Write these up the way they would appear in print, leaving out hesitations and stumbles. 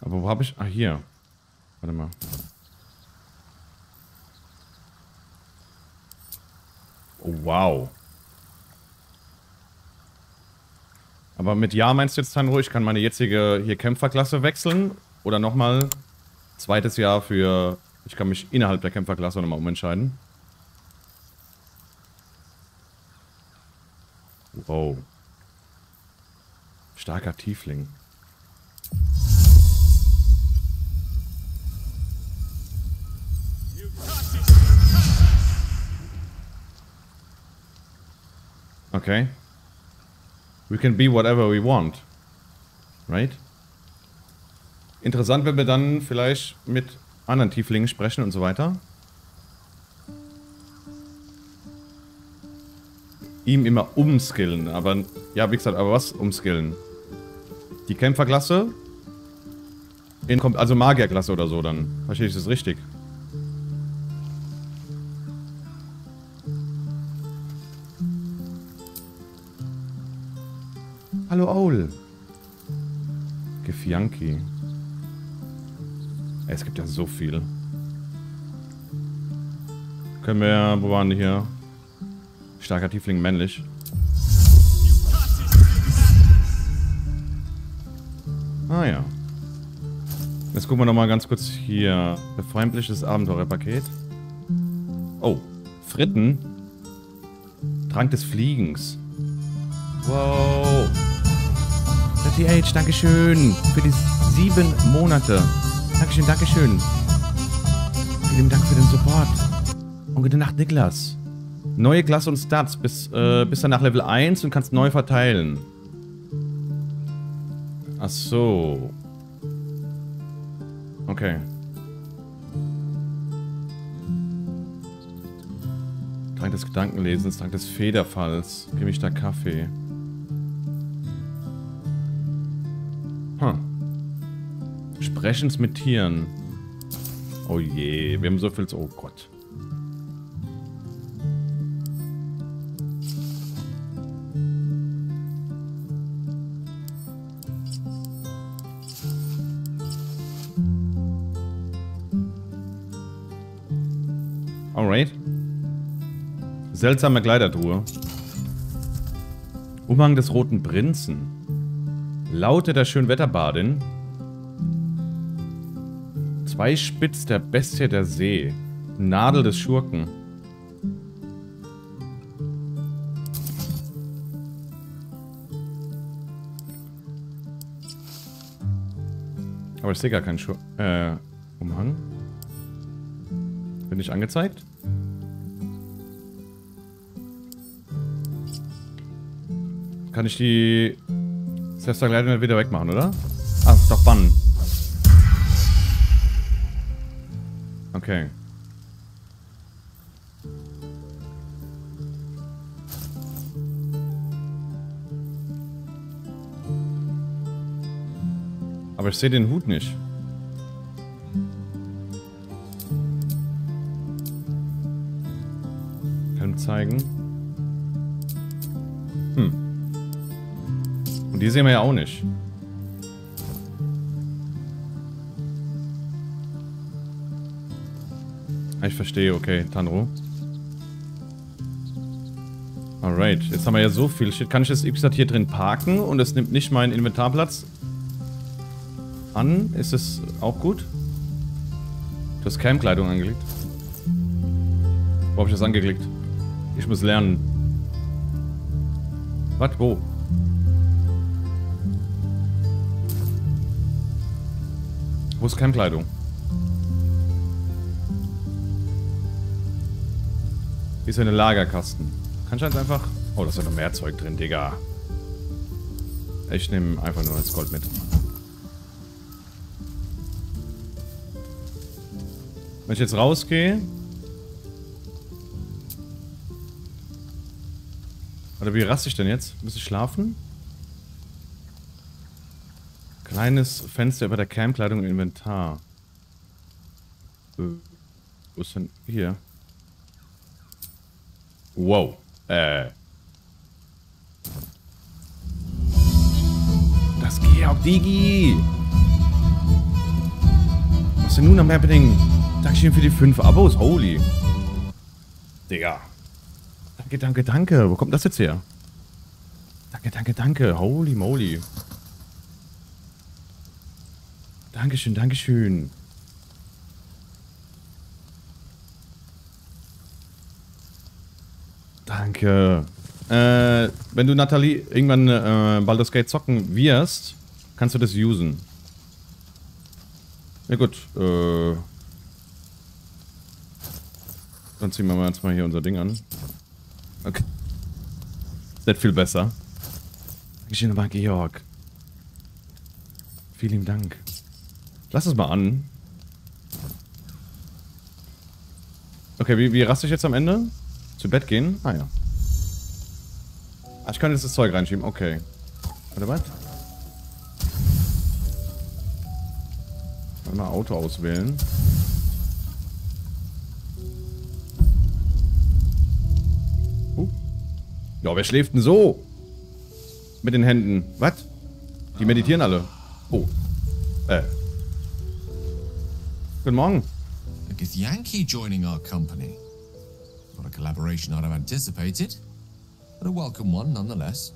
Aber wo habe ich... Ah, hier. Warte mal. Oh, wow. Aber mit Ja meinst du jetzt dann ruhig, ich kann meine jetzige hier Kämpferklasse wechseln? Oder nochmal zweites Jahr für... Ich kann mich innerhalb der Kämpferklasse nochmal umentscheiden. Wow. Starker Tiefling. Okay. We can be whatever we want. Right? Interessant, wenn wir dann vielleicht mit anderen Tieflingen sprechen und so weiter. Ihm immer umskillen, aber... Ja, wie gesagt, aber was umskillen? Die Kämpferklasse? Also Magierklasse oder so dann. Verstehe ich das richtig? Hallo Owl. Gefianki. Es gibt ja so viel. Können wir... Wo waren die hier? Starker Tiefling männlich. Ah ja. Jetzt gucken wir nochmal ganz kurz hier. Befremdliches Abenteurerpaket. Oh. Fritten. Trank des Fliegens. Wow. 38, Dankeschön. Für die 7 Monate. Dankeschön, Dankeschön. Vielen Dank für den Support. Und gute Nacht, Niklas. Neue Klasse und Stats. Bis dann nach Level 1 und kannst neu verteilen. Ach so. Okay. Trank des Gedankenlesens, Trank des Federfalls. Gemischter Kaffee. Sprechens mit Tieren. Oh je, wir haben so viel zu... Oh Gott. Alright. Seltsame Kleidertruhe. Umhang des Roten Prinzen. Laute der Schönwetterbadin. Zweispitz der Bestie der See. Nadel des Schurken. Aber ich sehe gar keinen Umhang. Bin ich angezeigt? Kann ich die Selbstverkleidung wieder wegmachen, oder? Ah, ist doch bannen. Okay. Aber ich sehe den Hut nicht. Kann zeigen. Und die sehen wir ja auch nicht. Ich verstehe, okay, Tanro. Alright, jetzt haben wir ja so viel Shit. Kann ich das Ipsat hier drin parken und es nimmt nicht meinen Inventarplatz an? Ist das auch gut? Du hast Camp-Kleidung angelegt. Wo habe ich das angeklickt? Ich muss lernen. Was? Wo? Wo ist Camp-Kleidung? Hier ist eine Lagerkasten. Kann ich jetzt einfach... Oh, da ist ja noch mehr Zeug drin, Digga. Ich nehme einfach nur das Gold mit. Wenn ich jetzt rausgehe... Oder wie raste ich denn jetzt? Muss ich schlafen? Kleines Fenster über der Camp-Kleidung im Inventar. Wo ist denn... Hier. Wow. Das Georg Digi. denn nun am Happening? Dankeschön für die 5 Abos. Holy. Digga. Danke, danke, danke. Wo kommt das jetzt her? Danke, danke, danke. Holy moly. Dankeschön, dankeschön. Danke. Wenn du, Nathalie, irgendwann Baldur's Gate zocken wirst, kannst du das usen. Ja gut, dann ziehen wir jetzt mal hier unser Ding an. Okay. Ist nicht viel besser. Dankeschön nochmal, Georg. Vielen Dank. Lass es mal an. Okay, wie raste ich jetzt am Ende? Zu Bett gehen? Ah ja. Ah, ich kann jetzt das Zeug reinschieben. Okay. Warte, was? Mal Auto auswählen. Ja, wer schläft denn so? Mit den Händen. Was? Die meditieren alle. Oh. Guten Morgen. A Githyanki joining our company. Not a collaboration I'd have anticipated, but a welcome one nonetheless.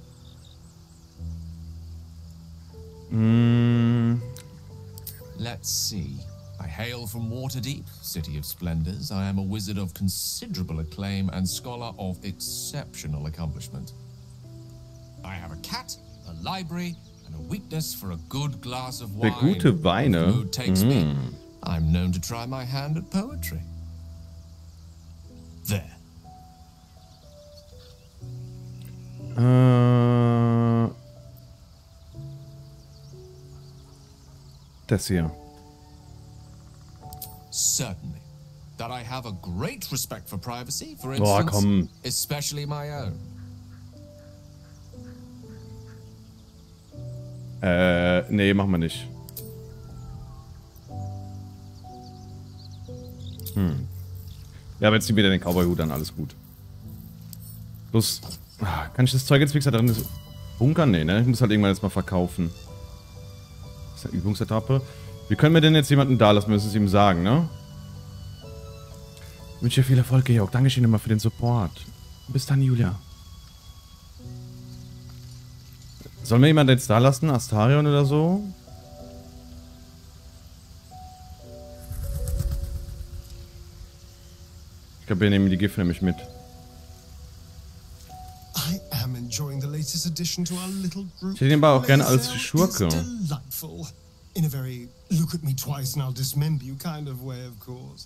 Let's see. I hail from Waterdeep, city of splendors. I am a wizard of considerable acclaim and scholar of exceptional accomplishment. I have a cat, a library, and a weakness for a good glass of wine. Für gute Weine. If the mood takes me, I'm known to try my hand at poetry. There. Das hier. Certainly. That I have a great respect for privacy, for Boah, instance, komm. especially my own. Nee, machen wir nicht. Ja, aber jetzt ziehen wir den Cowboy-Hut an, alles gut. Los. Kann ich das Zeug jetzt, wie gesagt, drin bunkern? Nee, ne? Ich muss halt irgendwann jetzt mal verkaufen. Das ist eine Übungsetappe. Wie können wir denn jetzt jemanden da lassen? Wir müssen es ihm sagen, ne? Ich wünsche dir viel Erfolg, Georg. Dankeschön immer für den Support. Bis dann, Julia. Sollen wir jemanden jetzt da lassen? Astarion oder so? Ich glaube, wir nehmen die Gift nämlich mit. I am enjoying the latest addition to our little group. Ich hätte ihn aber auch gerne als Schurke. Delightful. In a very look at me twice and I'll dismember you kind of way, of course.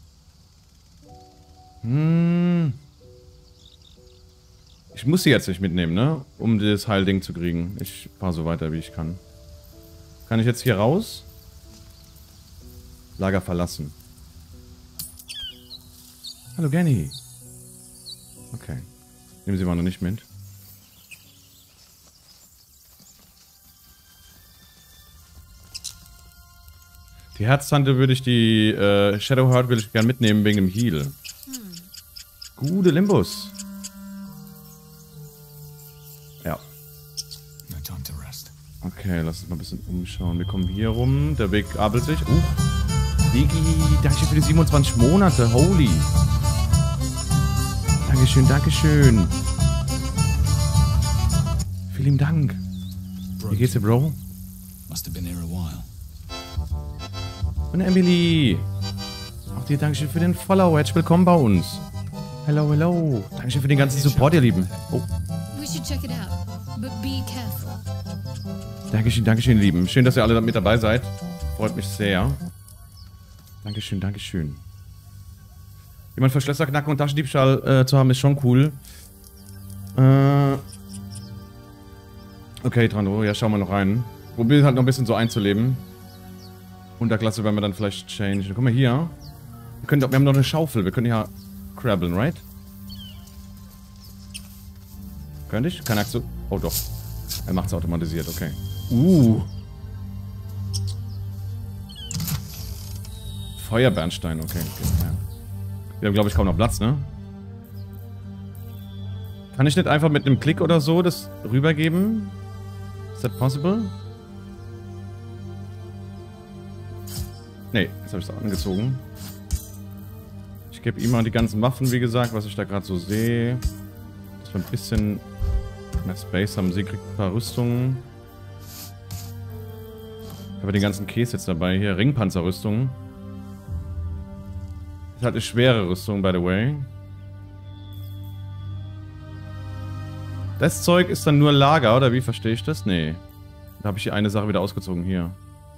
Ich muss sie jetzt nicht mitnehmen, ne? Um das Heilding zu kriegen. Ich fahre so weiter, wie ich kann. Kann ich jetzt hier raus? Lager verlassen. Hallo, Genny. Okay. Nehmen Sie mal noch nicht mit. Die Herztante würde ich, die Shadowheart würde ich gerne mitnehmen wegen dem Heal. Gute Limbus. Ja. Okay, lass uns mal ein bisschen umschauen. Wir kommen hier rum. Der Weg abelt sich. Digi, danke für die 27 Monate. Holy. Dankeschön, Dankeschön. Vielen Dank. Wie geht's dir, Bro? Und Emily. Auch dir Dankeschön für den Follow. Herzlich willkommen bei uns. Hello, hello. Dankeschön für den ganzen Support, ihr Lieben. Oh. Dankeschön, Dankeschön, ihr Lieben. Schön, dass ihr alle mit dabei seid. Freut mich sehr. Dankeschön, Dankeschön. Jemand für Schlösser knacken und Taschendiebstahl zu haben, ist schon cool. Okay, Trando, ja, schauen wir noch rein. Probieren halt noch ein bisschen so einzuleben. Unterklasse werden wir dann vielleicht changen. Guck mal hier. Wir haben noch eine Schaufel. Wir können hier krabbeln, right? Könnte ich? Keine Aktion. Oh doch. Er macht es automatisiert, okay. Feuerbernstein, okay. Ja. Wir haben, glaube ich, kaum noch Platz, ne? Kann ich nicht einfach mit einem Klick oder so das rübergeben? Is that possible? Nee, jetzt habe ich es angezogen. Ich gebe ihm mal die ganzen Waffen, wie gesagt, was ich da gerade so sehe. Dass wir ein bisschen mehr Space haben. Sie kriegt ein paar Rüstungen. Ich habe den ganzen Käse jetzt dabei hier. Ringpanzerrüstungen. Das ist halt eine schwere Rüstung, by the way. Das Zeug ist dann nur Lager, oder wie verstehe ich das? Nee. Da habe ich die eine Sache wieder ausgezogen. Hier.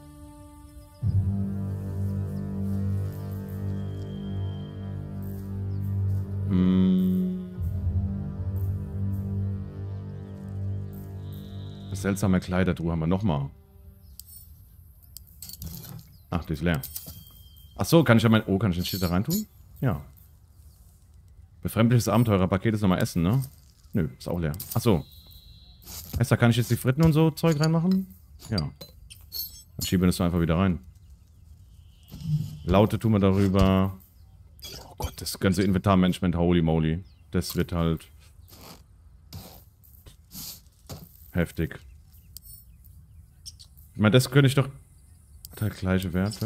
Das seltsame Kleidertruhe haben wir nochmal. Ach, die ist leer. Ach so, kann ich ja mein... Oh, kann ich den Shit da reintun? Ja. Befremdliches Abenteurerpaket ist nochmal Essen, ne? Nö, ist auch leer. Ach so. Da kann ich jetzt die Fritten und so Zeug reinmachen? Ja. Dann schieben wir das einfach wieder rein. Laute tun wir darüber. Oh Gott, das ganze Inventarmanagement, holy moly. Das wird halt... heftig. Ich meine, das könnte ich doch... Hat halt gleiche Werte.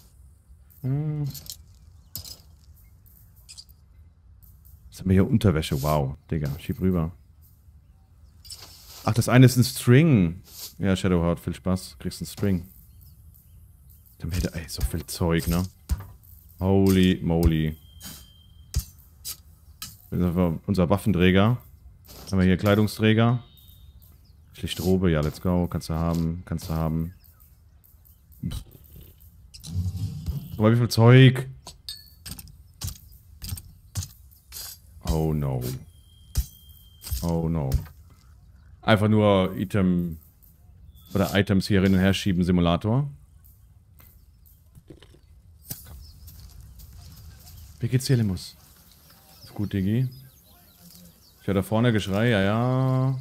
Was haben wir hier? Unterwäsche. Wow. Digga, schieb rüber. Ach, das eine ist ein String. Ja, Shadowheart, viel Spaß. Kriegst einen String. Dann hätte... Ey, so viel Zeug, ne? Holy moly. Unser Waffenträger. Haben wir hier Kleidungsträger. Schlichte Robe, ja, let's go. Kannst du haben, kannst du haben. Aber wie viel Zeug? Oh no. Oh no. Einfach nur Item oder Items hier hin und her schieben, Simulator. Wie geht's dir, Limus? Ist gut, Diggi. Ich höre da vorne Geschrei, ja, ja.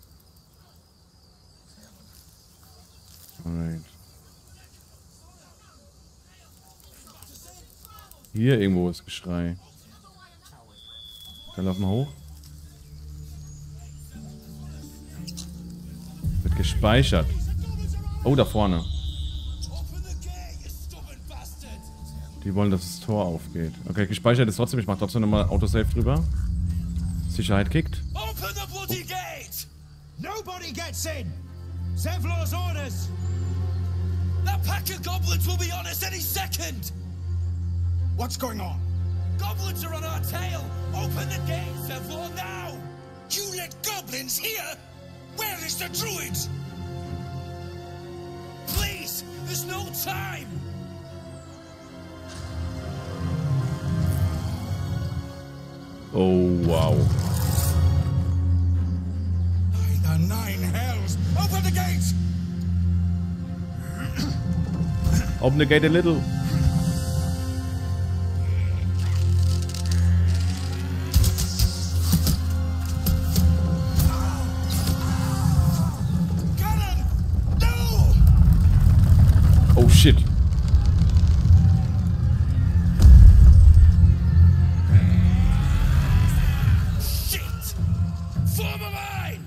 Alright. Hier irgendwo ist Geschrei. Dann laufen wir hoch. Wird gespeichert. Oh, da vorne. Die wollen, dass das Tor aufgeht. Okay, gespeichert ist trotzdem. Ich mach trotzdem nochmal Autosave drüber. Sicherheit kickt. Open the bloody gate! Nobody gets in! Zevlor's orders! That pack of goblins will be on us any second! What's going on? Goblins are on our tail! Open the gate, Zevlor, now! You let goblins here? Where is the druid? Please, there's no time! Oh, wow. By the nine hells! Open the gate! Open the gate a little. Ganon! No! Oh shit. Shit! Form a line!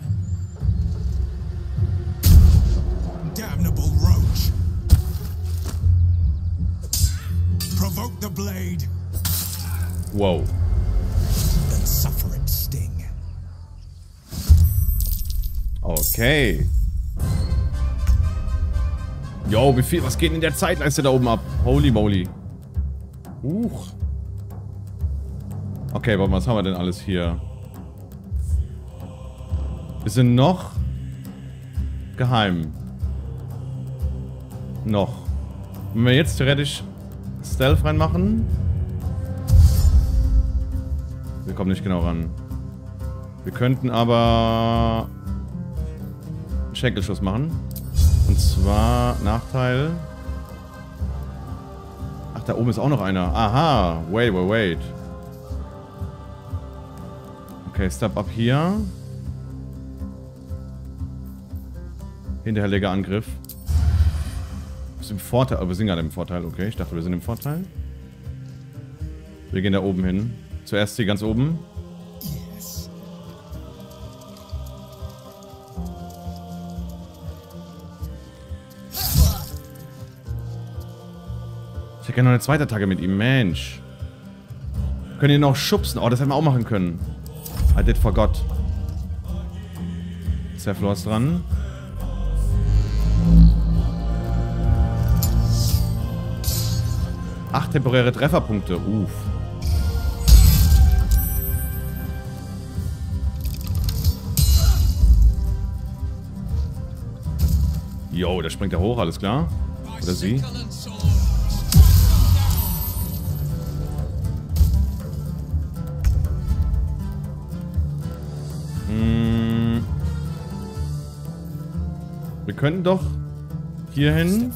Damnable roach! Provoke the blade Wow. and suffer its sting. Okay. Yo, wie viel? Was geht in der Zeitleiste da oben ab? Holy moly. Okay, aber was haben wir denn alles hier? Wir sind noch geheim. Noch. Wenn wir jetzt theoretisch Stealth reinmachen. Wir kommen nicht genau ran. Wir könnten aber einen Schenkelschuss machen. Und zwar Nachteil. Ach, da oben ist auch noch einer. Aha. Wait. Okay, Step up hier. Hinterherleger Angriff. Wir sind im Vorteil. Aber wir sind gerade im Vorteil. Okay, ich dachte, wir sind im Vorteil. Wir gehen da oben hin. Zuerst hier ganz oben. Yes. Ich hätte gerne noch eine zweite Attacke mit ihm. Mensch. Können ihn noch schubsen. Oh, das hätten wir auch machen können. I did forgot. Zevlor ist dran. Acht temporäre Trefferpunkte. Uff. Jo, der springt da hoch, alles klar. Oder sie. Wir könnten doch hierhin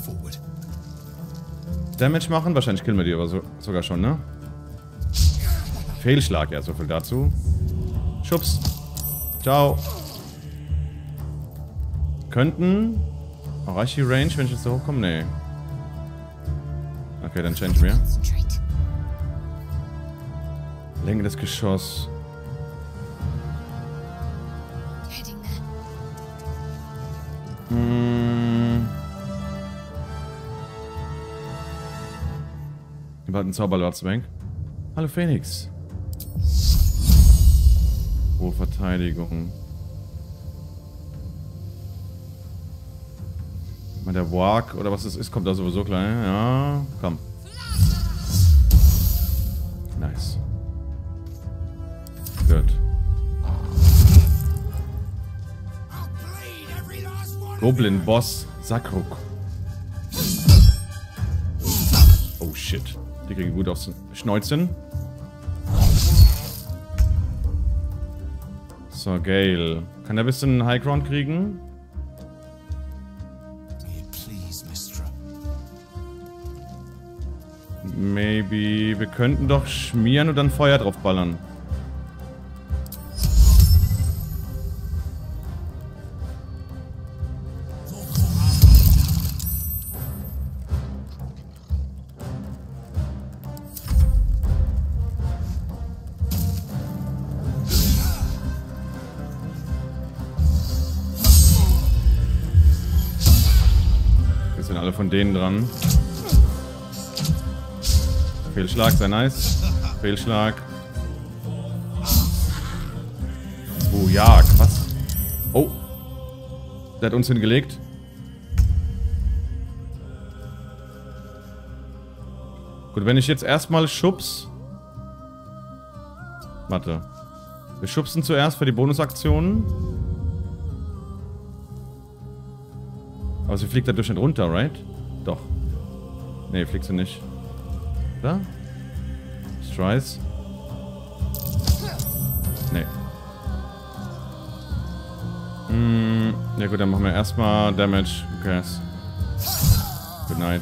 Damage machen. Wahrscheinlich killen wir die aber sogar schon, ne? Fehlschlag, ja, so viel dazu. Schubs. Ciao. Könnten... Oh, reicht die Range, wenn ich jetzt da hochkomme? Nee. Okay, dann change mir. Lenke das Geschoss. Wir warten Zauberlatzbank. Hallo Phoenix. Hohe Verteidigung. Mal der Warg oder was das ist, kommt da sowieso klein. Ja, komm. Nice. Gut. Goblin Boss Sakruk. Oh shit. Die kriegen gut aufs Schnäuzchen. So, Gale. Kann der ein bisschen High Ground kriegen? Maybe. Wir könnten doch schmieren und dann Feuer drauf ballern. Jetzt sind alle von denen dran. Fehlschlag, sehr nice. Fehlschlag. Oh ja, krass. Oh. Der hat uns hingelegt. Gut, wenn ich jetzt erstmal schubs. Warte. Wir schubsen zuerst für die Bonusaktionen. Aber sie fliegt dadurch nicht runter, right? Doch. Nee, fliegt sie nicht. Oder? Strice? Nee. Ja gut, dann machen wir erstmal Damage. Okay. Good night.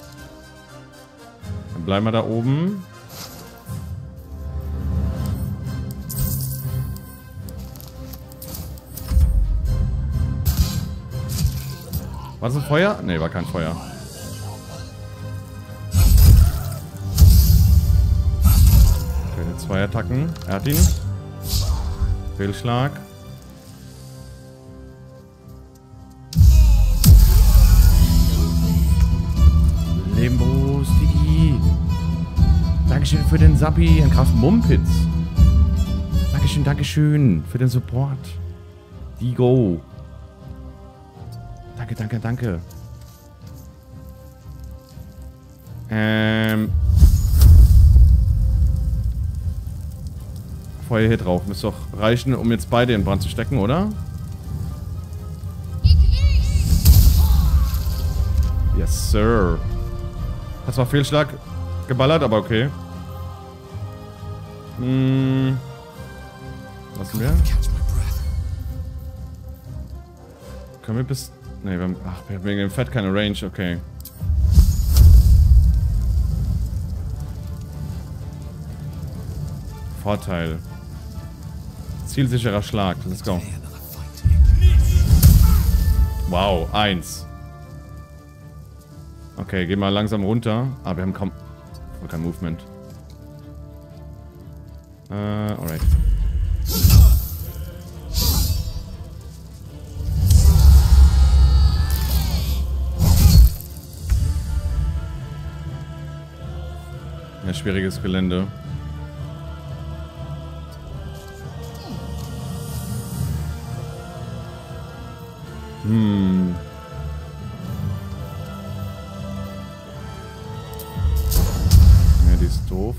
Dann bleiben wir da oben. War das ein Feuer? Nee, war kein Feuer. Zwei Attacken. Er hat ihn. Fehlschlag. Lembos, Digi. Dankeschön für den Sappi. Ein Kraft Mumpitz. Dankeschön, Dankeschön für den Support. Digo. Danke, danke, danke. Feuer hier drauf. Müsste doch reichen, um jetzt beide in Brand zu stecken, oder? Yes, sir. Hat zwar Fehlschlag geballert, aber okay. Lassen wir. Können wir bis... Ne, wir haben... Ach, wegen dem Fett keine Range, okay. Vorteil. Zielsicherer Schlag. Let's go. Wow, 1. Okay, gehen wir langsam runter. Ah, wir haben kaum... kein Movement. Alright. schwieriges Gelände. Ja, die ist doof.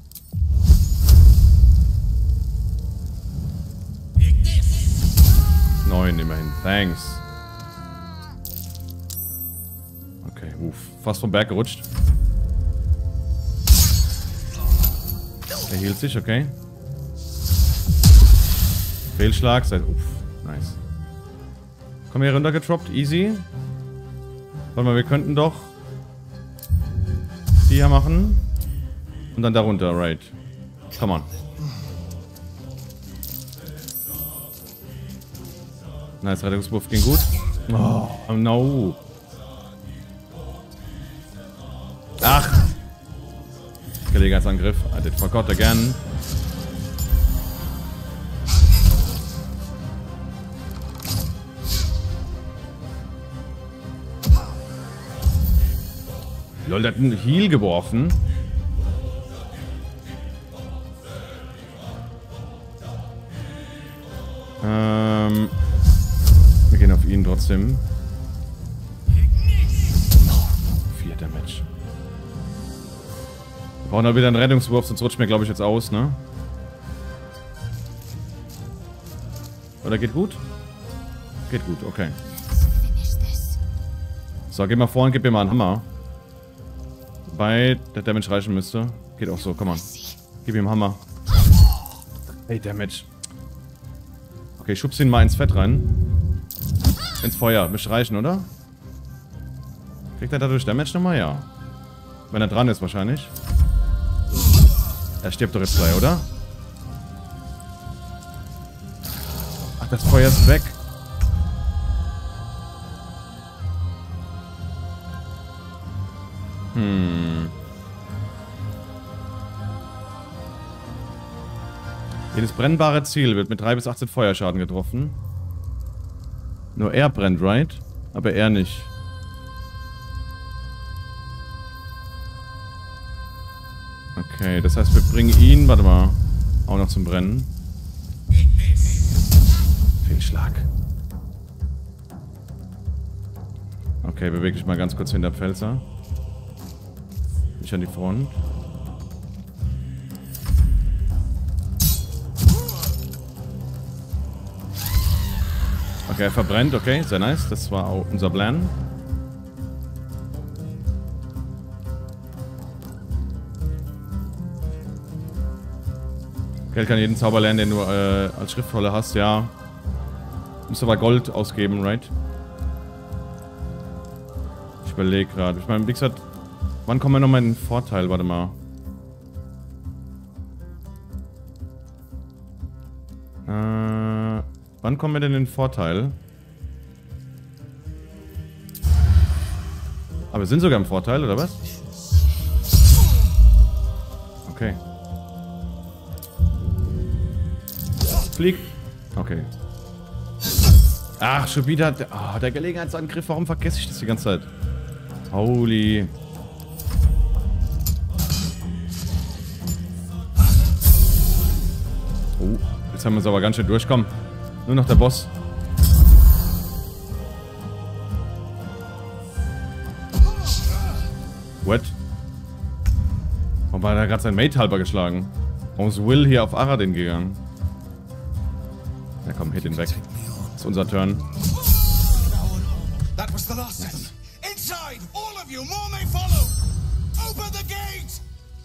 Neun immerhin. Thanks. Okay, fast vom Berg gerutscht. Er hielt sich, okay. Fehlschlag, nice. Komm hier runter getroppt, easy. Warte mal, wir könnten doch die hier machen. Und dann darunter, right. Come on. Nice, Rettungswurf ging gut. Oh, no. Ach. Gelegenheitsangriff. I did forgot again. Lol, der hat einen Heal geworfen. Wir gehen auf ihn trotzdem. 4 Damage. Wir brauchen da wieder einen Rettungswurf, sonst rutscht mir, glaube ich, jetzt aus, ne? Oder geht gut? Geht gut, okay. So, geh mal vor und gib mir mal einen Hammer. Wobei der Damage reichen müsste. Geht auch so, komm on. Gib ihm einen Hammer. Hey, Damage. Okay, schubst ihn mal ins Fett rein. Ins Feuer. Müsste reichen, oder? Kriegt er dadurch Damage nochmal? Ja. Wenn er dran ist, wahrscheinlich. Er stirbt doch jetzt gleich, oder? Ach, das Feuer ist weg. Jedes brennbare Ziel wird mit 3 bis 18 Feuerschaden getroffen. Nur er brennt, right? Aber er nicht. Okay, das heißt, wir bringen ihn, warte mal, auch noch zum Brennen. Fehlschlag. Okay, bewege dich mal ganz kurz hinter Pfälzer. Nicht an die Front. Okay, er verbrennt, okay, sehr nice. Das war auch unser Plan. Geld kann jeden Zauber lernen, den du als Schriftrolle hast, ja. Musst aber Gold ausgeben, right? Ich überlege gerade. Ich meine, wie gesagt, wann kommen wir nochmal in den Vorteil? Warte mal. Wann kommen wir denn in den Vorteil? Aber wir sind sogar im Vorteil, oder was? Okay. Flieg. Okay. Ach, schon wieder der Gelegenheitsangriff. Warum vergesse ich das die ganze Zeit? Holy. Oh, jetzt haben wir es aber ganz schön durchkommen. Nur noch der Boss. What? Warum war er gerade sein Mate halber geschlagen? Warum ist Will hier auf Aradin gegangen? Ja komm, hit ihn weg. Das ist unser Turn. That was the last set. Inside, all of you, more may follow. Open the gate.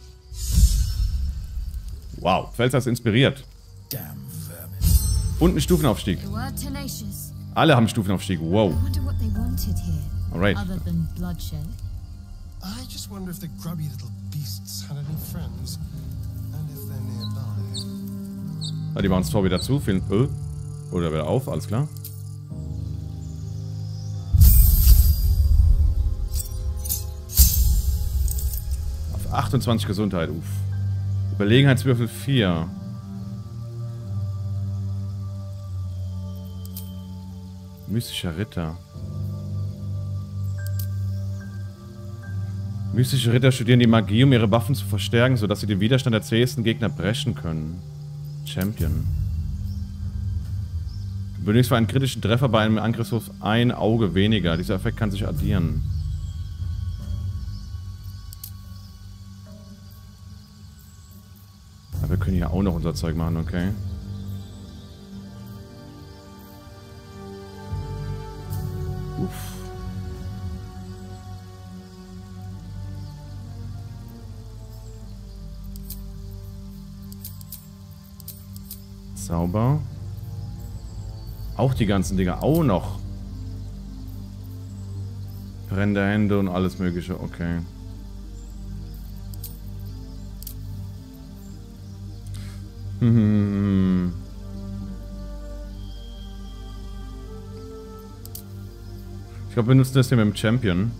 Wow, Pfälzer ist inspiriert. Und ein Stufenaufstieg. Alle haben Stufenaufstieg. Wow. Alright. I just wonder if the grubby little beasts had any friends and if they're nearby. Ah, die machen das Tor wieder zu. Oder wieder auf, alles klar. Auf 28 Gesundheit. Uff. Überlegenheitswürfel 4. Mystischer Ritter. Mystische Ritter studieren die Magie, um ihre Waffen zu verstärken, sodass sie den Widerstand der zähesten Gegner brechen können. Champion. Du benötigst für einen kritischen Treffer bei einem Angriffswurf ein Auge weniger. Dieser Effekt kann sich addieren. Aber wir können hier auch noch unser Zeug machen, okay. Uff. Sauber. Auch die ganzen Dinger. Auch noch. Brennende Hände und alles mögliche. Okay. Ich glaube, wir nutzen das hier mit dem Champion.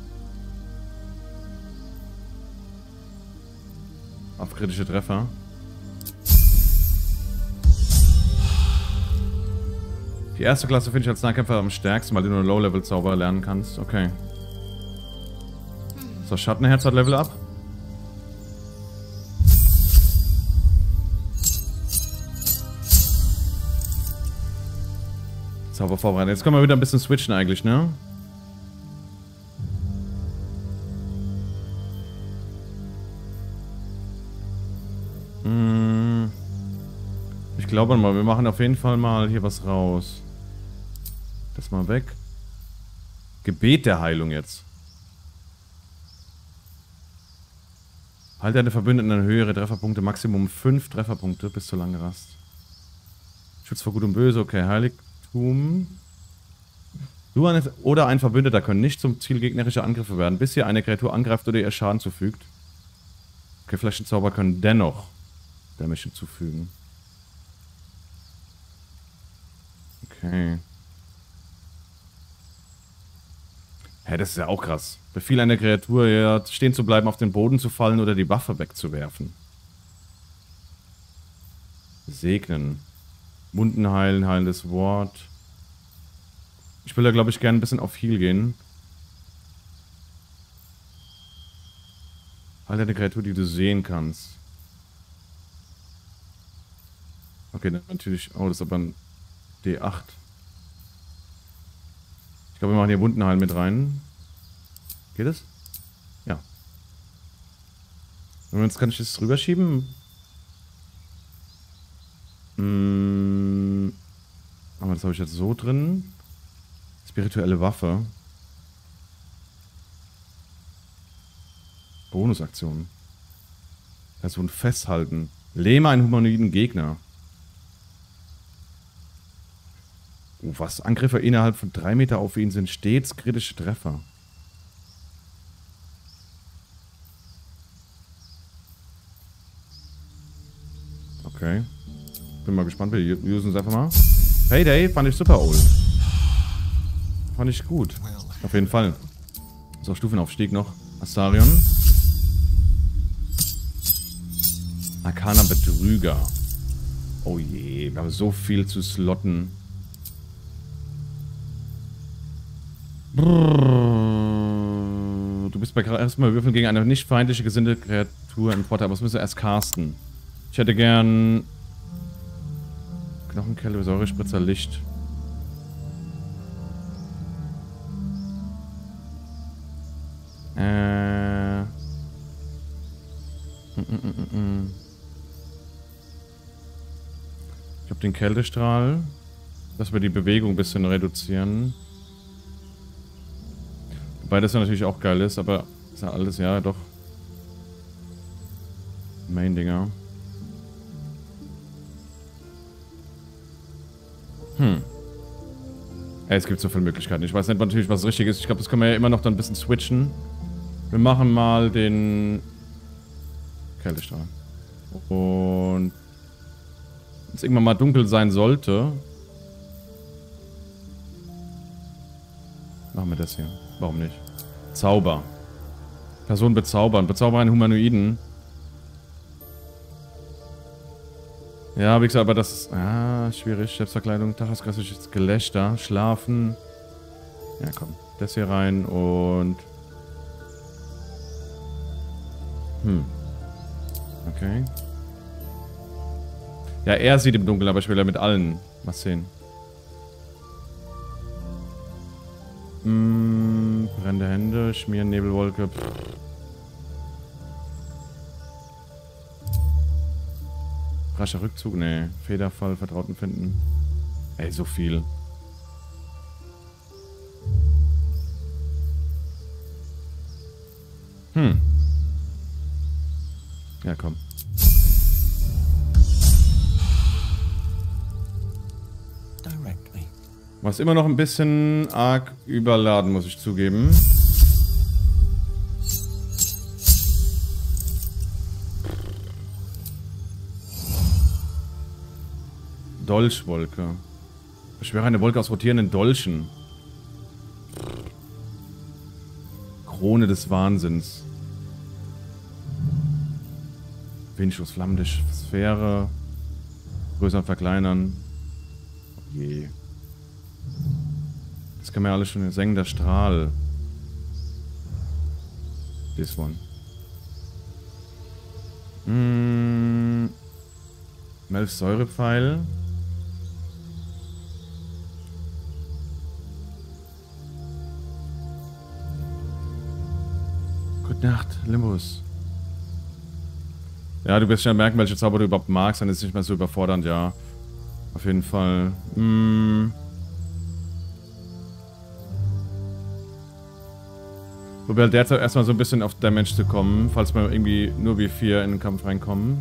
Auf kritische Treffer. Die erste Klasse finde ich als Nahkämpfer am stärksten, weil du nur Low-Level-Zauber lernen kannst. Okay. So, Schattenherz hat Level Up. Zauber vorbereiten. Jetzt können wir wieder ein bisschen switchen eigentlich, ne? Ich glaube mal, wir machen auf jeden Fall mal hier was raus. Das mal weg. Gebet der Heilung jetzt. Halte deine Verbündeten an höhere Trefferpunkte, Maximum 5 Trefferpunkte bis zur langen Rast. Schutz vor Gut und Böse, okay. Heiligtum. Du oder ein Verbündeter können nicht zum Ziel gegnerischer Angriffe werden, bis ihr eine Kreatur angreift oder ihr Schaden zufügt. Okay, Flächenzauber können dennoch Damage hinzufügen. Okay. Hä, das ist ja auch krass. Befehl einer Kreatur, ja, stehen zu bleiben, auf den Boden zu fallen oder die Waffe wegzuwerfen. Segnen. Wunden heilen, heilendes Wort. Ich will da, glaube ich, gerne ein bisschen auf Heal gehen. Halte eine Kreatur, die du sehen kannst. Okay, dann natürlich... Oh, das ist aber ein D8. Ich glaube, wir machen hier Wundenheil mit rein. Geht das? Ja. Und jetzt kann ich das rüberschieben. Aber das habe ich jetzt so drin. Spirituelle Waffe. Bonusaktion. Also ein Festhalten. Lähme einen humanoiden Gegner. Oh, was? Angriffe innerhalb von 3 Meter auf ihn sind stets kritische Treffer. Okay. Bin mal gespannt, wir usen es einfach mal. Payday fand ich super, old. Fand ich gut. Auf jeden Fall. So, Stufenaufstieg noch. Astarion. Arcana Betrüger. Oh je, wir haben so viel zu slotten. Du bist bei erstmal Würfeln gegen eine nicht feindliche gesinnte Kreatur im Vorteil, aber das müssen wir erst casten. Ich hätte gern Knochenkelle, Säurespritzer, Licht. Ich habe den Kältestrahl, dass wir die Bewegung ein bisschen reduzieren. Wobei das ja natürlich auch geil ist, aber ist ja alles, ja, doch. Main-Dinger. Ey, es gibt so viele Möglichkeiten. Ich weiß nicht natürlich, was richtig ist. Ich glaube, das können wir ja immer noch dann ein bisschen switchen. Wir machen mal den Kältestrahl. Und wenn es irgendwann mal dunkel sein sollte, machen wir das hier. Warum nicht? Zauber. Person bezaubern. Bezauber einen Humanoiden. Ja, wie gesagt, aber das ist... Ah, schwierig. Selbstverkleidung, tachasgrassisches Gelächter, Schlafen. Ja, komm. Das hier rein und... Okay. Ja, er sieht im Dunkeln, aber ich will ja mit allen was sehen. Brennende Hände, Schmieren, Nebelwolke. Rascher Rückzug, nee. Federfall, Vertrauten finden. Ey, so viel. Ja, komm. Directly. Was immer noch ein bisschen arg überladen, muss ich zugeben. Dolchwolke. Beschwöre eine Wolke aus rotierenden Dolchen. Krone des Wahnsinns. Windschuss, flammende Sphäre. Größer verkleinern. Oh je. Das kann man ja alles schon. Sengender Strahl. This one. Melfs Säurepfeil. Gute Nacht, Limbus. Ja, du wirst schon merken, welche Zauber du überhaupt magst, dann ist es nicht mehr so überfordernd, ja. Auf jeden Fall. Probier halt derzeit erstmal so ein bisschen auf Damage zu kommen, falls wir irgendwie nur wie 4 in den Kampf reinkommen.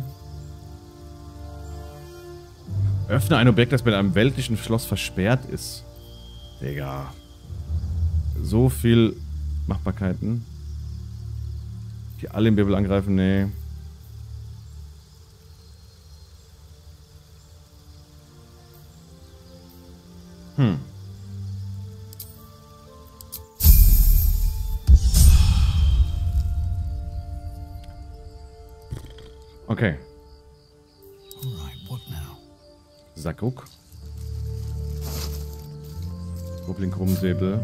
Öffne ein Objekt, das mit einem weltlichen Schloss versperrt ist. Digga. So viel Machbarkeiten. Die alle im Wirbel angreifen, nee. Okay. Alright, what now? Sakuk. Rubling Krummsäbel.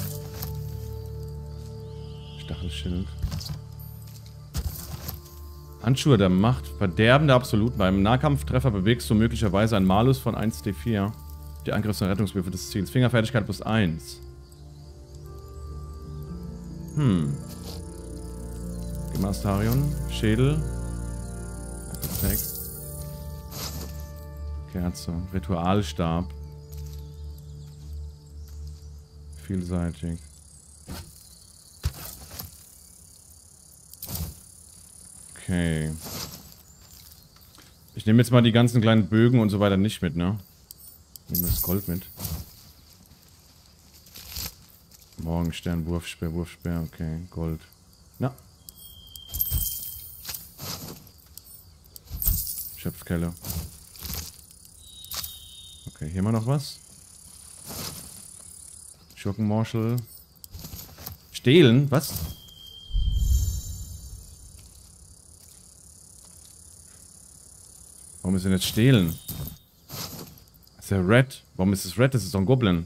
Stachelschild. Handschuhe der Macht. Verderben der Absolut. Beim Nahkampftreffer bewegst du möglicherweise einen Malus von 1d4. Die Angriffs- und Rettungswürfe des Ziels. Fingerfertigkeit plus 1. Gemastarion. Schädel. Perfekt. Kerze. Ritualstab. Vielseitig. Okay. Ich nehme jetzt mal die ganzen kleinen Bögen und so weiter nicht mit, ne? Nehmen wir das Gold mit. Morgenstern, Wurfspeer, okay, Gold. Na. Schöpfkelle. Okay, hier mal noch was. Schurkenmorschel. Stehlen? Was? Warum ist denn jetzt Stehlen? Das ist ja Red. Warum ist es Red? Das ist doch ein Goblin.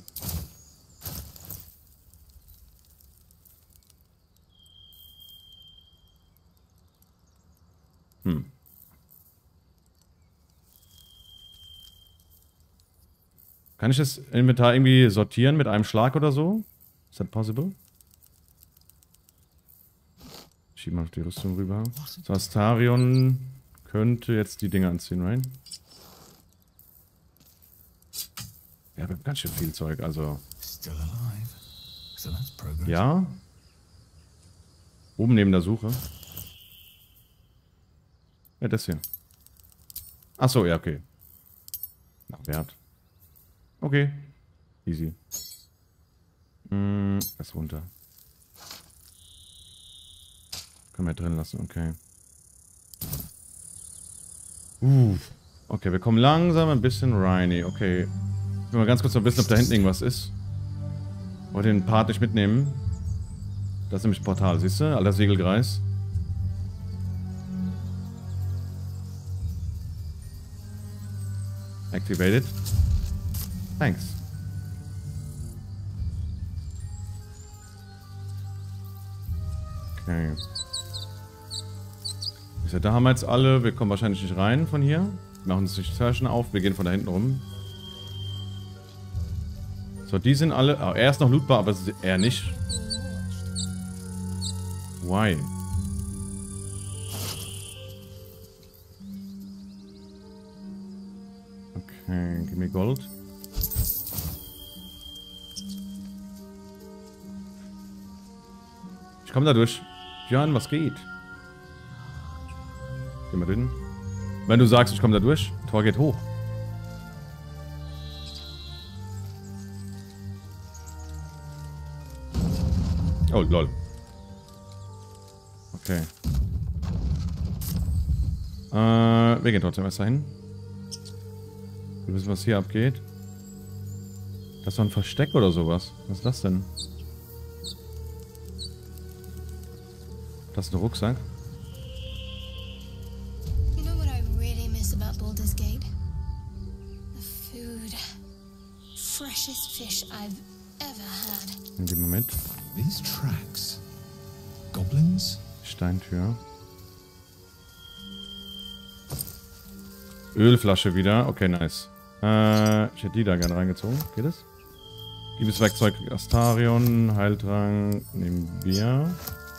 Kann ich das Inventar irgendwie sortieren mit einem Schlag oder so? Ist das possible? Schieben wir auf die Rüstung rüber. So, Astarion könnte jetzt die Dinge anziehen, right? Ja, wir haben ganz schön viel Zeug, also. Ja. Oben neben der Suche. Ja, das hier. Achso, ja, okay. Nach Wert. Okay. Easy. Das runter. Können wir drin lassen, okay. Okay, wir kommen langsam ein bisschen Rhiny. Okay. Ich will mal ganz kurz noch wissen, ob da hinten irgendwas ist. Wollte den Part nicht mitnehmen. Das ist nämlich ein Portal, siehst du? Alter Segelgreis. Activated. Thanks. Okay. Da haben wir jetzt alle. Wir kommen wahrscheinlich nicht rein von hier. Wir machen uns die Taschen auf. Wir gehen von da hinten rum. So, die sind alle... Oh, er ist noch lootbar, aber er nicht. Why? Okay, gib mir Gold. Ich komme da durch. Jan, was geht? Geh mal drin. Wenn du sagst, ich komme da durch, Tor geht hoch. Oh, lol. Okay. Wir gehen trotzdem erst dahin. Wir wissen, was hier abgeht. Das ist doch ein Versteck oder sowas. Was ist das denn? Das ist ein Rucksack. You know what I really miss about Baldur's Gate? The food. Freshest fish I've ever had. In dem Moment. These tracks. Goblins? Steintür. Ölflasche wieder. Okay, nice. Ich hätte die da gerne reingezogen. Geht es? Liebeswerkzeug Astarion. Heiltrank nehmen wir.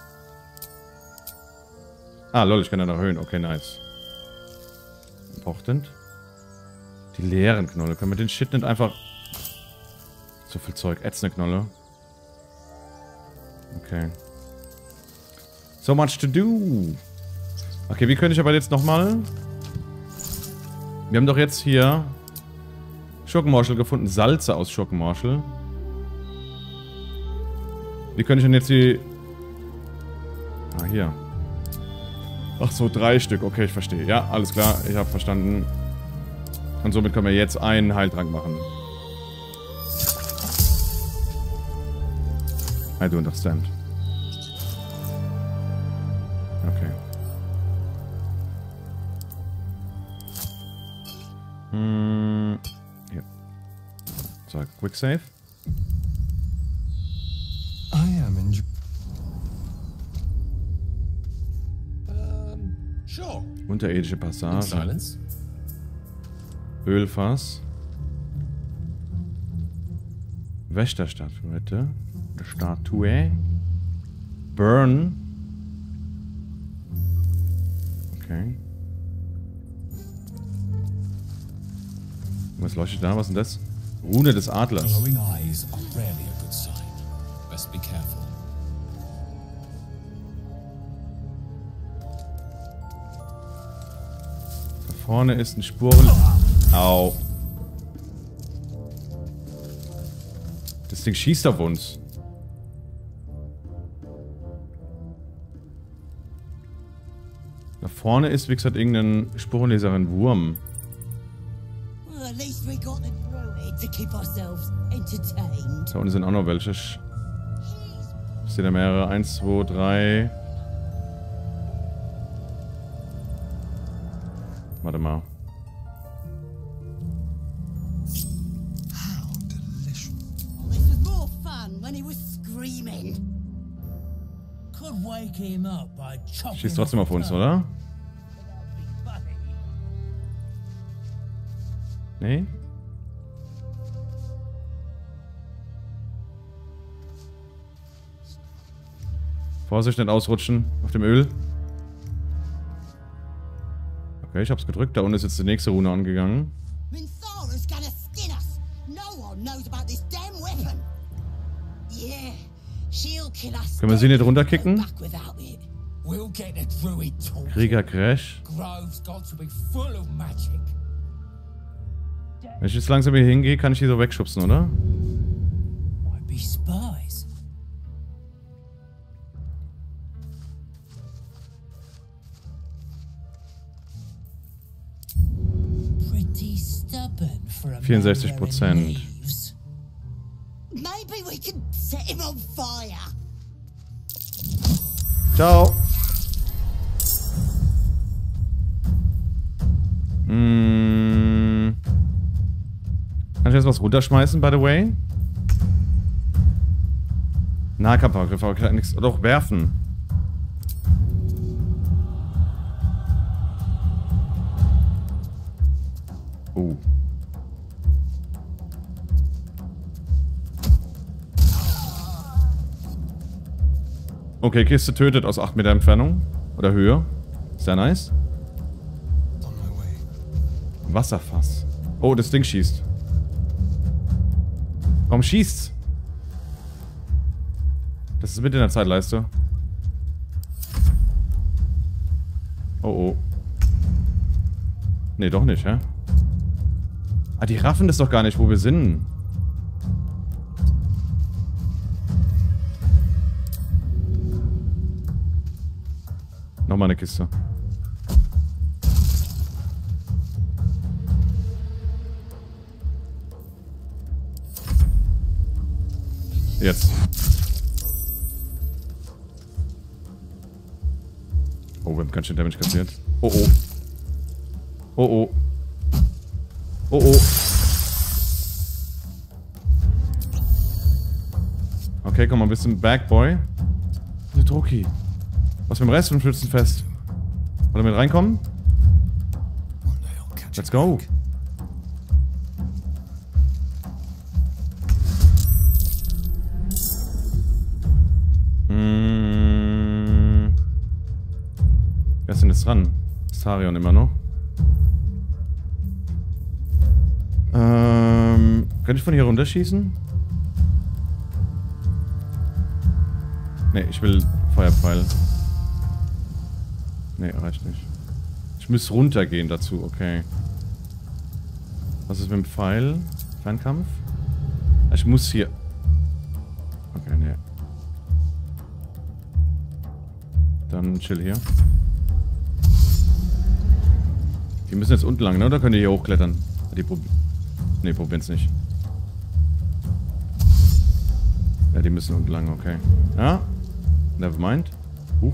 Ah, lol, ich kann dann erhöhen. Okay, nice. Important. Die leeren Knolle. Können wir den Shit nicht einfach... So viel Zeug. Ätzende Knolle. Okay. So much to do. Okay, wie könnte ich aber jetzt nochmal... Wir haben doch jetzt hier... Schurkenmorschel gefunden. Salze aus Schurkenmorschel. Wie könnte ich denn jetzt die... Ah, hier. Ach so, 3 Stück. Okay, ich verstehe. Ja, alles klar. Ich habe verstanden. Und somit können wir jetzt einen Heiltrank machen. I do understand. Okay. Hier. So, Quick Save. I am in... Sure. Unterirdische In Passage. silence. Ölfass. Wächterstatue. Eine Statue. Burn. Okay. Was leuchtet da? Was ist denn das? Rune des Adlers. Glowing eyes are rarely a good sign. Best be careful. Da vorne ist ein Spuren... Au. Das Ding schießt auf uns. Da vorne ist, wie gesagt, irgendein Spurenleser, ein Wurm. Well, at least we got the druid to keep ourselves entertained. Da unten sind auch noch welche. Ich sehe da mehrere. 1, 2, 3. Warte mal. How delicious. Well, this was more fun when he was screaming. Could wake him up by chopping Schießt trotzdem off auf uns, a oder? buddy. Nee? Vorsicht, nicht ausrutschen. Auf dem Öl. Okay, ich hab's gedrückt. Da unten ist jetzt die nächste Rune angegangen. Minthara's gonna skin us. No one knows about this damn weapon. Yeah, she'll kill us. Können wir sie nicht runterkicken? Back without it. We'll get the druid talking. Krieger Crash. Grove's got to be full of magic. Wenn ich jetzt langsam hier hingehe, kann ich die so wegschubsen, oder? Might be spies. Pretty stubborn for a 64%. man wearing leaves. Maybe we can set him on fire. Ciao. Kann ich jetzt was runterschmeißen, by the way? Nahkampfangriff, aber kann nichts. Doch, werfen. Oh. Okay, Kiste tötet aus 8 Meter Entfernung. Oder Höhe. Sehr nice. On my way. Wasserfass. Oh, das Ding schießt. Warum schießt's? Das ist mit in der Zeitleiste. Oh, oh. Nee, doch nicht, hä? Ah, die raffen das doch gar nicht, wo wir sind. Nochmal eine Kiste. Jetzt. Oh, wir haben ganz schön Damage kassiert. Oh, oh. Oh, oh. Oh, oh. Okay, komm mal ein bisschen Backboy. Eine Droki. Was mit dem Rest vom Schützenfest? Wollen wir mit reinkommen? Let's go. Wer ist denn jetzt dran? Starion immer noch. Kann ich von hier runterschießen? Ne, ich will Feuerpfeil. Ne, reicht nicht. Ich muss runtergehen dazu, okay. Was ist mit dem Pfeil? Fernkampf? Ich muss hier... Okay, ne. Dann chill hier. Die müssen jetzt unten lang, ne? Oder können die hier hochklettern? Die ne, probieren's nicht. Ja, die müssen unten lang, okay. Ja? Nevermind. Huch.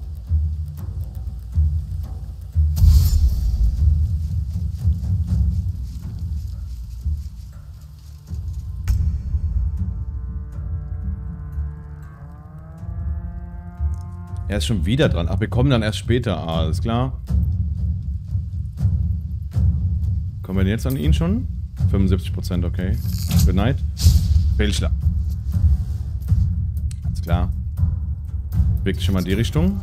Er ist schon wieder dran. Ach, wir kommen dann erst später. Ah, alles klar. Kommen wir denn jetzt an ihn schon? 75%, okay. Good night. Fehlschlag. Alles klar. Bewegt schon mal in die Richtung.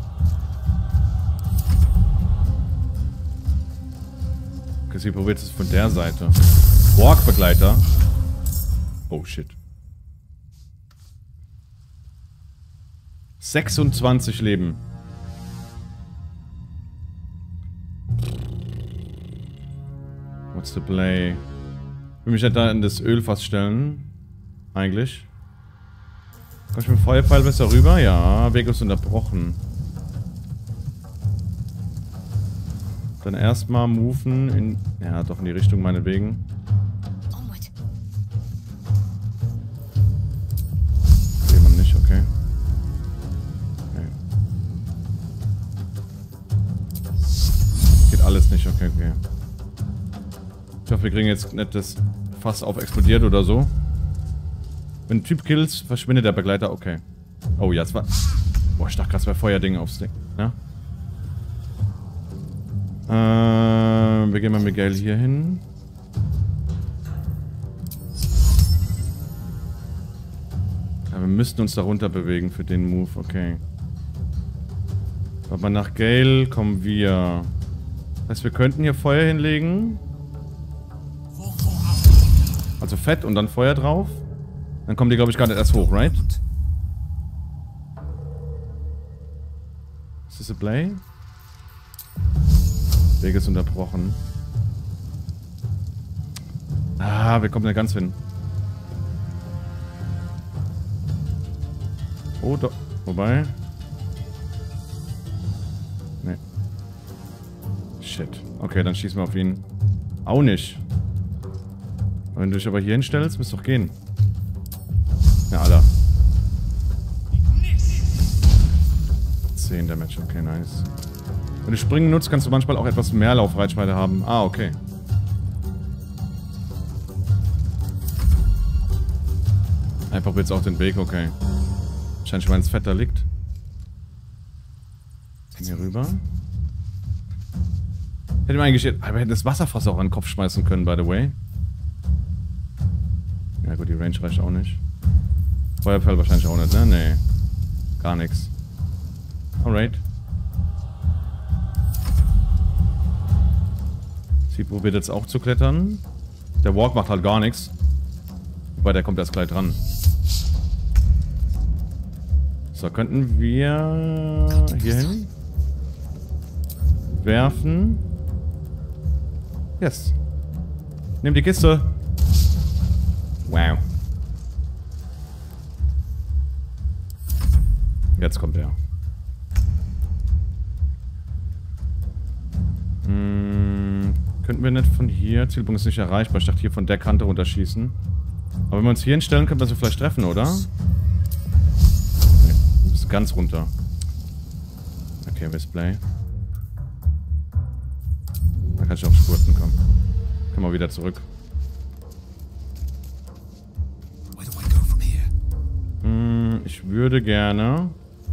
Okay, sie probiert es von der Seite. Walk-Begleiter. Oh, shit. 26 Leben. What's the play? Ich will mich nicht da in das Ölfass stellen. Eigentlich. Komm ich mit dem Feuerpfeil besser rüber? Ja, Weg ist unterbrochen. Dann erstmal moven in... Ja, doch in die Richtung meinetwegen. Sehen wir nicht, okay. Geht alles nicht, okay, okay. Ich hoffe, wir kriegen jetzt nicht das Fass auf explodiert oder so. Wenn ein Typ killt, verschwindet der Begleiter, okay. Oh, ja, es war... Boah, ich dachte gerade 2 Feuerdinge aufs Ding. Ja? Wir gehen mal Miguel hier hin. Ja, wir müssten uns da runter bewegen für den Move, okay. Aber nach Gale kommen wir. Das heißt, wir könnten hier Feuer hinlegen. Also Fett und dann Feuer drauf. Dann kommen die, glaube ich, gar nicht erst hoch, right? Ist das a play? Weg ist unterbrochen. Ah, wir kommen da ganz hin. Oh, doch. Wobei. Nee. Shit. Okay, dann schießen wir auf ihn. Auch nicht. Wenn du dich aber hier hinstellst, müsst doch gehen. Ja, Alter. 10 Damage, okay, nice. Wenn du Springen nutzt, kannst du manchmal auch etwas mehr Laufreichweite haben. Ah, okay. Einfach jetzt auch den Weg, okay. Wahrscheinlich, weil ins Fett da liegt. Gehen wir rüber. Hätte man eigentlich... Aber wir hätten das Wasserfass auch an den Kopf schmeißen können, by the way. Ja gut, die Range reicht auch nicht. Feuerpfeil wahrscheinlich auch nicht, ne? Nee. Gar nichts. Alright. Sie probiert jetzt auch zu klettern. Der Walk macht halt gar nichts. Wobei, der kommt erst gleich dran. So, könnten wir hier hin werfen. Yes. Nimm die Kiste. Wow. Jetzt kommt er. Könnten wir nicht von hier... Zielpunkt ist nicht erreichbar. Ich dachte, hier von der Kante runterschießen. Aber wenn wir uns hier hinstellen, könnten wir sie vielleicht treffen, oder? Nee, du bist ganz runter. Okay, Display. Da kann ich auch spurten, komm. Können wir wieder zurück. Ich würde gerne...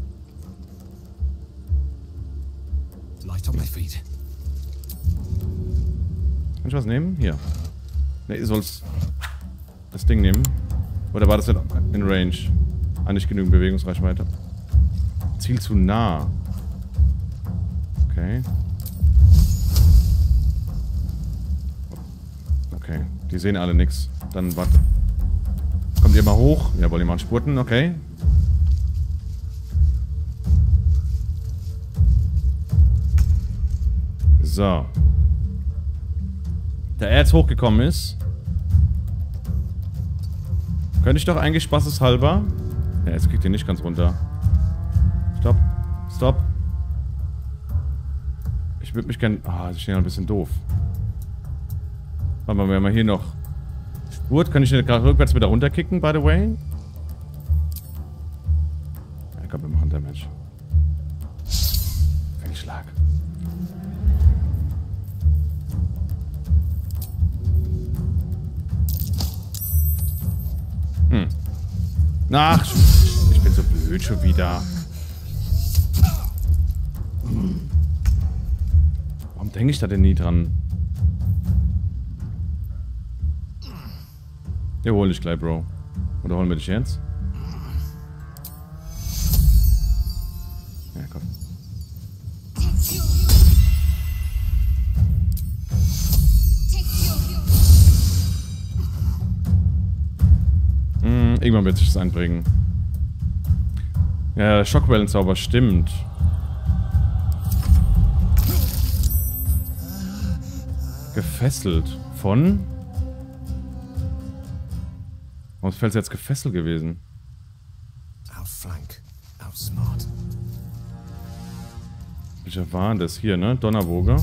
Kann ich was nehmen? Hier. Ne, ihr sollst das Ding nehmen. Oder war das denn in Range? Eigentlich genügend Bewegungsreichweite. Ziel zu nah. Okay. Okay, die sehen alle nix. Dann warte. Kommt ihr mal hoch? Ja, wollt ihr mal spurten? Okay. So. Da er jetzt hochgekommen ist, könnte ich doch eigentlich spaßeshalber... Ja, jetzt kriegt ihr nicht ganz runter. Stopp. Stopp. Ich würde mich gerne... Ah, sie stehen ein bisschen doof. Warte mal, wenn wir hier noch... Spurt, kann ich den gerade rückwärts wieder runterkicken, by the way? Ja, komm, wir machen Damage. Fehlschlag. Ach, ich bin so blöd schon wieder. Warum denke ich da denn nie dran? Ja, hol dich gleich, Bro. Oder holen wir dich jetzt? Ja, komm. Irgendwann wird sich das einbringen. Ja, der Schockwellenzauber stimmt. Gefesselt. Von? Warum ist Fels jetzt gefesselt gewesen? Outflank, outsmart. Welcher war das? Hier, ne? Donnerwoge.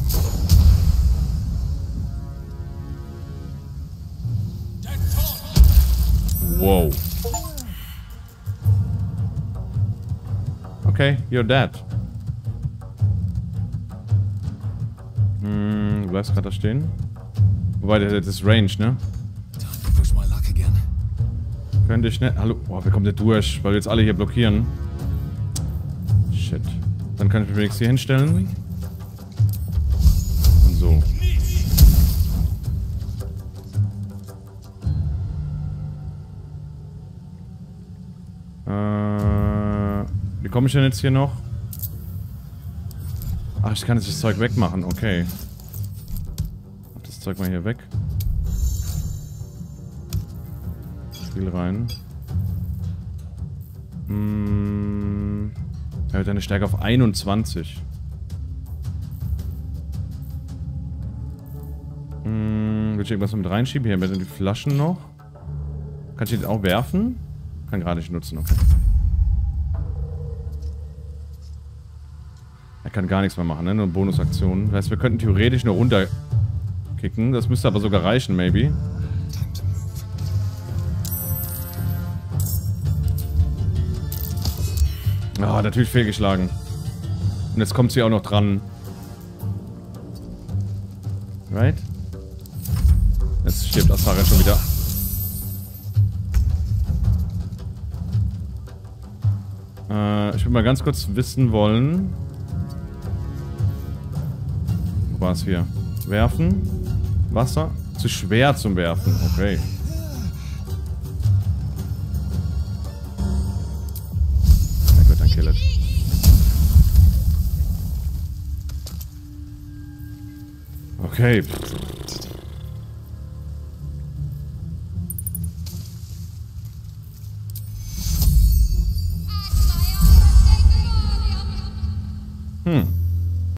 Wow. Okay, you're dead. Du bleibst gerade da stehen. Wobei, das ist Range, ne? Könnte ich, ne? Hallo? Boah, wer kommt der durch? Weil wir jetzt alle hier blockieren. Shit. Dann kann ich mich wenigstens hier hinstellen. Und so. Wie komme ich denn jetzt hier noch? Ach, ich kann jetzt das Zeug wegmachen. Okay. Mach das Zeug mal hier weg. Spiel rein. Er hat eine Stärke auf 21. Will ich irgendwas mit reinschieben? Hier sind die Flaschen noch. Kann ich die auch werfen? Kann gerade nicht nutzen, okay. Er kann gar nichts mehr machen, ne? Nur Bonusaktionen. Das heißt, wir könnten theoretisch nur runterkicken. Das müsste aber sogar reichen, maybe. Ah, natürlich fehlgeschlagen. Und jetzt kommt sie auch noch dran. Right? Jetzt stirbt Asara schon wieder. Ich würde mal ganz kurz wissen wollen, was hier. Werfen. Wasser. Zu schwer zum Werfen. Okay. Na gut, dann kill it. Okay.